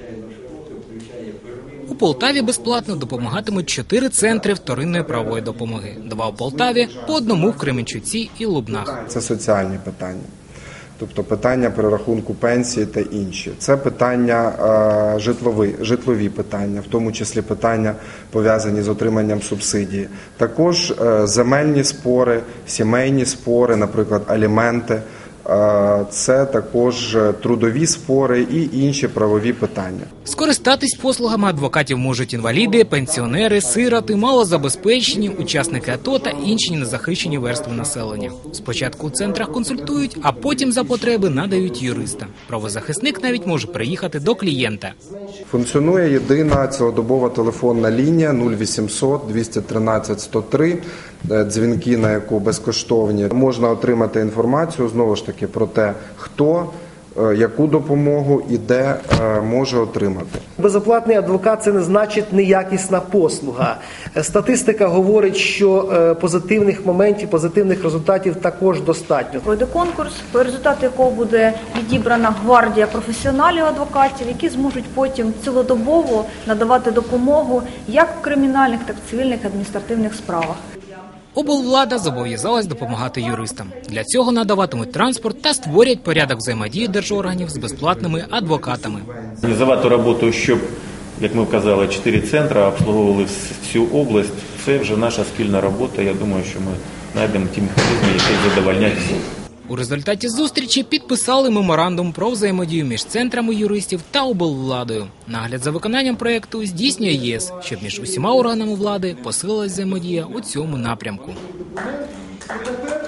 У Полтаві безплатно допомагатимуть 4 центри вторинної правової допомоги. 2 у Полтаві, по 1 в Кременчуці і Лубнах. Це соціальні питання. Тобто питання перерахунку пенсії та інші. Це питання житлові питання, в тому числі питання, пов'язані з отриманням субсидії. Також земельні спори, сімейні спори, наприклад, аліменти. Це також трудові спори і інші правові питання. Скористатись послугами адвокатів можуть інваліди, пенсіонери, сироти, малозабезпечені, учасники АТО та інші незахищені верстви населення. Спочатку у центрах консультують, а потім за потреби надають юриста. Правозахисник навіть може приїхати до клієнта. Функціонує єдина цілодобова телефонна лінія 0800 213 103, дзвінки на яку безкоштовні. Можна отримати інформацію, знову ж таки, про те, хто, яку допомогу і де може отримати. Безоплатний адвокат – це не значить неякісна послуга. Статистика говорить, що позитивних моментів, позитивних результатів також достатньо. Пройде конкурс, по результату якого буде відібрана гвардія професіоналів адвокатів, які зможуть потім цілодобово надавати допомогу як в кримінальних, так і в цивільних адміністративних справах. Облвлада зобов'язалась допомагати юристам. Для цього надаватимуть транспорт та створять порядок взаємодії держорганів з безплатними адвокатами. Організувати роботу, щоб, як ми вказали, 4 центри обслуговували всю область, це вже наша спільна робота. Я думаю, що ми знайдемо ті механізми, які задовольнять всіх. У результаті зустрічі підписали меморандум про взаємодію між центрами юристів та облвладою. Нагляд за виконанням проєкту здійснює ЄС, щоб між усіма органами влади посилилась взаємодія у цьому напрямку.